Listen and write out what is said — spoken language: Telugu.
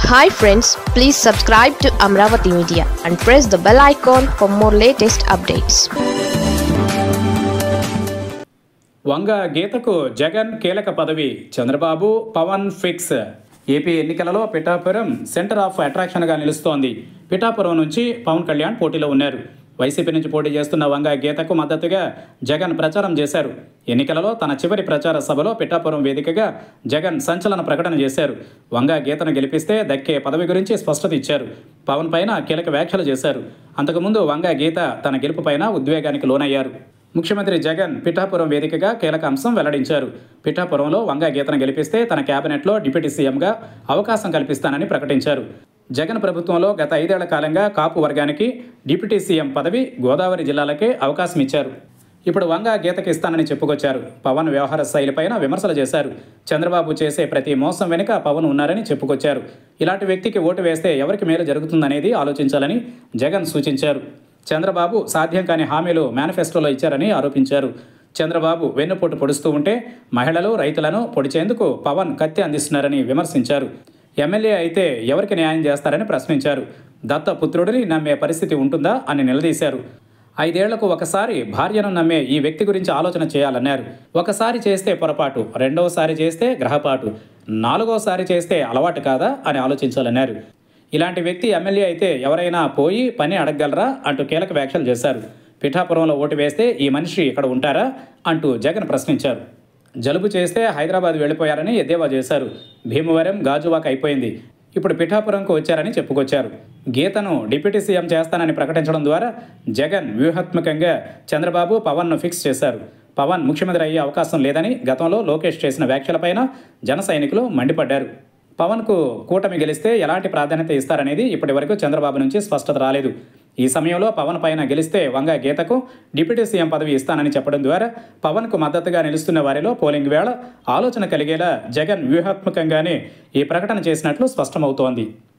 Hi friends, please subscribe to Amravati Media and press the bell icon for more latest updates. వంగ గీతకు జగన్ కీలక పదవి, చంద్రబాబు పవన్ ఫిక్స్. ఏపీ ఎన్నికలలో పిఠాపురం సెంటర్ ఆఫ్ అట్రాక్షన్గా నిలుస్తోంది. పిఠాపురం నుంచి పవన్ కళ్యాణ్ పోటీలో ఉన్నారు. వైసీపీ నుంచి పోటీ చేస్తున్న వంగ గీతకు మద్దతుగా జగన్ ప్రచారం చేశారు. ఎన్నికలలో తన చివరి ప్రచార సభలో పిఠాపురం వేదికగా జగన్ సంచలన ప్రకటన చేశారు. వంగ గీతను గెలిపిస్తే దక్కే పదవి గురించి స్పష్టత ఇచ్చారు. పవన్ పైన కీలక వ్యాఖ్యలు చేశారు. అంతకుముందు వంగ గీత తన గెలుపు పైన ఉద్వేగానికి లోనయ్యారు. ముఖ్యమంత్రి జగన్ పిఠాపురం వేదికగా కీలక అంశం వెల్లడించారు. పిఠాపురంలో వంగ గీతను గెలిపిస్తే తన కేబినెట్లో డిప్యూటీ సీఎంగా అవకాశం కల్పిస్తానని ప్రకటించారు. జగన్ ప్రభుత్వంలో గత 5 ఏళ్ల కాలంగా కాపు వర్గానికి డిప్యూటీ సీఎం పదవి గోదావరి జిల్లాలకే అవకాశం ఇచ్చారు. ఇప్పుడు వంగ గీతకి ఇస్తానని చెప్పుకొచ్చారు. పవన్ వ్యవహార శైలిపైన విమర్శలు చేశారు. చంద్రబాబు చేసే ప్రతి మోసం వెనుక పవన్ ఉన్నారని చెప్పుకొచ్చారు. ఇలాంటి వ్యక్తికి ఓటు వేస్తే ఎవరికి మేలు జరుగుతుందనేది ఆలోచించాలని జగన్ సూచించారు. చంద్రబాబు సాధ్యం కాని హామీలు మేనిఫెస్టోలో ఇచ్చారని ఆరోపించారు. చంద్రబాబు వెన్నుపోటు పొడుస్తూ ఉంటే మహిళలు, రైతులను పొడిచేందుకు పవన్ కత్తి అందిస్తున్నారని విమర్శించారు. ఎమ్మెల్యే అయితే ఎవరికి న్యాయం చేస్తారని ప్రశ్నించారు. దత్తపుత్రుడిని నమ్మే పరిస్థితి ఉంటుందా అని నిలదీశారు. 5 ఏళ్లకు ఒకసారి భార్యను నమ్మే ఈ వ్యక్తి గురించి ఆలోచన చేయాలన్నారు. ఒకసారి చేస్తే పొరపాటు, రెండవసారి చేస్తే గ్రహపాటు, 4వసారి చేస్తే అలవాటు కాదా అని ఆలోచించాలన్నారు. ఇలాంటి వ్యక్తి ఎమ్మెల్యే అయితే ఎవరైనా పోయి పని అడగగలరా అంటూ కీలక వ్యాఖ్యలు చేశారు. పిఠాపురంలో ఓటు వేస్తే ఈ మనిషి ఇక్కడ ఉంటారా అంటూ జగన్ ప్రశ్నించారు. జలుబు చేస్తే హైదరాబాద్ వెళ్ళిపోయారని ఎద్దేవా చేశారు. భీమవరం, గాజువాక అయిపోయింది, ఇప్పుడు పిఠాపురంకు వచ్చారని చెప్పుకొచ్చారు. గీతను డిప్యూటీ సీఎం చేస్తానని ప్రకటించడం ద్వారా జగన్ వ్యూహాత్మకంగా చంద్రబాబు, పవన్ను ఫిక్స్ చేశారు. పవన్ ముఖ్యమంత్రి అయ్యే అవకాశం లేదని గతంలో లోకేష్ చేసిన వ్యాఖ్యలపైన జన సైనికులు మండిపడ్డారు. పవన్కు కూటమి గెలిస్తే ఎలాంటి ప్రాధాన్యత ఇస్తారనేది ఇప్పటి వరకు చంద్రబాబు నుంచి స్పష్టత రాలేదు. ఈ సమయంలో పవన్ పైన గెలిస్తే వంగ గీతకు డిప్యూటీ సీఎం పదవి ఇస్తానని చెప్పడం ద్వారా పవన్కు మద్దతుగా నిలుస్తున్న వారిలో పోలింగ్ వేళ ఆలోచన కలిగేలా జగన్ వ్యూహాత్మకంగానే ఈ ప్రకటన చేసినట్లు స్పష్టమవుతోంది.